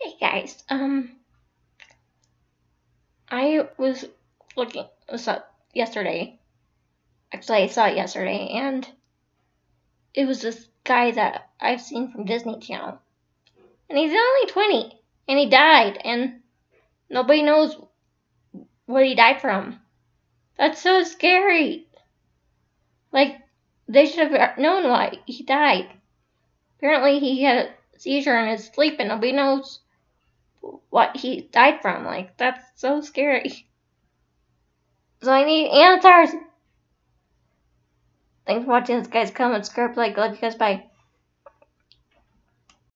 Hey guys, I was looking this up yesterday. Actually, I saw it yesterday, and it was this guy that I've seen from Disney Channel. And he's only 20, and he died, and nobody knows what he died from. That's so scary. Like, they should have known why he died. Apparently, he had a seizure in his sleep, and nobody knows what he died from. Like, that's so scary. So I need answers. Thanks for watching this, guys. Comment, subscribe, like, love you guys. Bye.